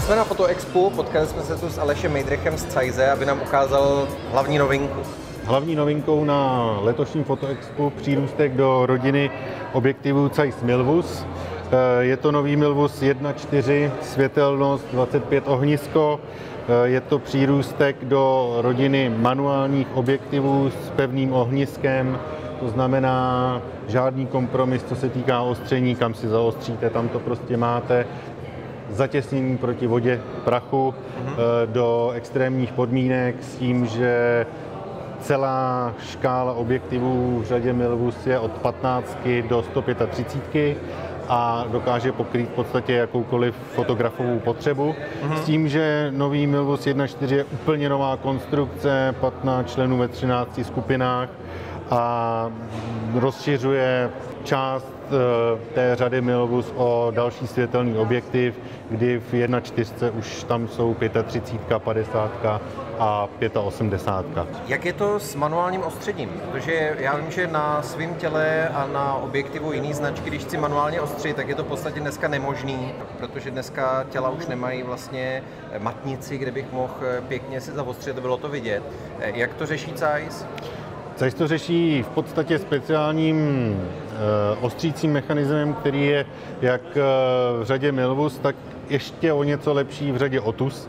Jsme na Fotoexpu, potkali jsme se tu s Alešem Mejdrechem z Zeisse, aby nám ukázal hlavní novinku. Hlavní novinkou na letošním Fotoexpu přírůstek do rodiny objektivů Zeiss Milvus. Je to nový Milvus 1.4, světelnost 25 ohnisko. Je to přírůstek do rodiny manuálních objektivů s pevným ohniskem. To znamená žádný kompromis, co se týká ostření, kam si zaostříte, tam to prostě máte. Zatěsnění proti vodě, prachu do extrémních podmínek s tím, že celá škála objektivů v řadě Milvus je od 15 do 135 a dokáže pokrýt v podstatě jakoukoliv fotografovou potřebu. S tím, že nový Milvus 1.4 je úplně nová konstrukce, 15 členů ve 13 skupinách a rozšiřuje část té řady Milvus o další světelný objektiv, kdy v 1.4 už tam jsou 35, 50 a 85. Jak je to s manuálním ostředím? Protože já vím, že na svém těle a na objektivu jiný značky, když chci manuálně ostřit, tak je to v podstatě dneska nemožný, protože dneska těla už nemají vlastně matnici, kde bych mohl pěkně si zaostřit, bylo to vidět. Jak to řeší Zeiss? Zeiss to řeší v podstatě speciálním ostřícím mechanismem, který je jak v řadě Milvus, tak ještě o něco lepší v řadě Otus.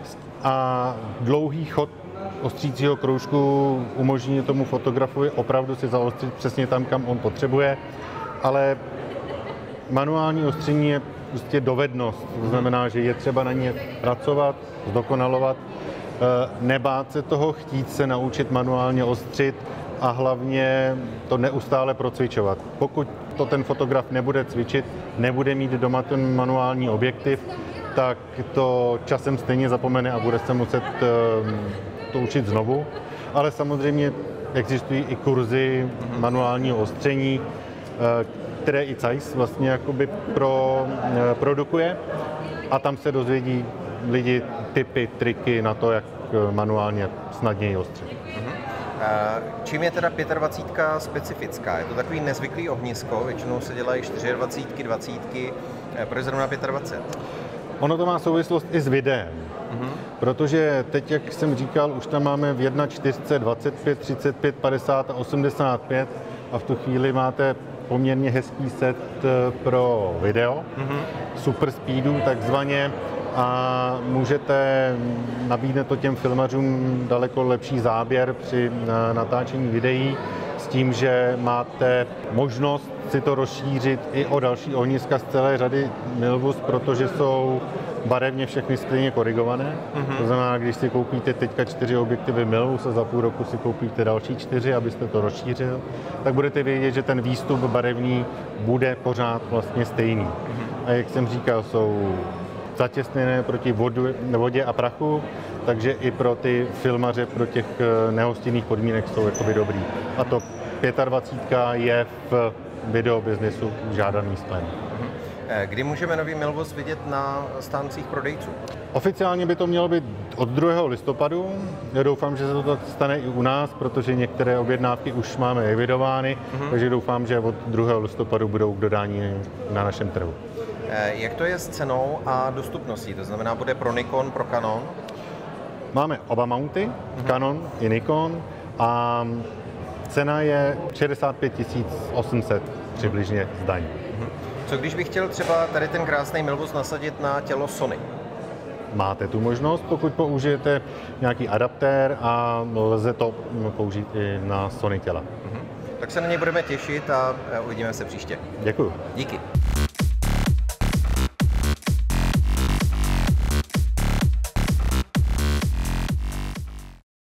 A dlouhý chod ostřícího kroužku umožní tomu fotografovi opravdu si zaostřit přesně tam, kam on potřebuje, ale manuální ostření je prostě dovednost. To znamená, že je třeba na ně pracovat, zdokonalovat, nebát se toho, chtít se naučit manuálně ostřit a hlavně to neustále procvičovat. Pokud to ten fotograf nebude cvičit, nebude mít doma ten manuální objektiv, tak to časem stejně zapomene a bude se muset to učit znovu. Ale samozřejmě existují i kurzy manuálního ostření, které i Zeiss vlastně jakoby produkuje a tam se dozvědí lidi tipy, triky na to, jak manuálně snadněji ostřit. Čím je teda 25 specifická? Je to takový nezvyklý ohnisko, většinou se dělají 24, 20, proč zrovna 25? Ono to má souvislost i s videem, protože teď, jak jsem říkal, už tam máme v 1.4 25, 35, 50 a 85 a v tu chvíli máte poměrně hezký set pro video, super speedu takzvaně, a můžete nabídnout to těm filmařům daleko lepší záběr při natáčení videí s tím, že máte možnost si to rozšířit i o další ohniska z celé řady Milvus, protože jsou barevně všechny stejně korigované. To znamená, když si koupíte teďka 4 objektivy Milvus a za půl roku si koupíte další 4, abyste to rozšířil, tak budete vědět, že ten výstup barevný bude pořád vlastně stejný. A jak jsem říkal, jsou zatěsněné proti vodě a prachu, takže i pro ty filmaře, pro těch nehostinných podmínek jsou jakoby dobrý. A to 25 je v videobiznesu žádaný splň. Kdy můžeme nový Milvus vidět na stáncích prodejců? Oficiálně by to mělo být od 2. listopadu. Já doufám, že se to stane i u nás, protože některé objednávky už máme evidovány, takže doufám, že od 2. listopadu budou k dodání na našem trhu. Jak to je s cenou a dostupností? To znamená, bude pro Nikon, pro Canon? Máme oba mounty, Canon i Nikon, a cena je 65 800 přibližně z daní. Co když bych chtěl třeba tady ten krásný Milvus nasadit na tělo Sony? Máte tu možnost, pokud použijete nějaký adaptér a lze to použít i na Sony těla. Tak se na něj budeme těšit a uvidíme se příště. Děkuju. Díky.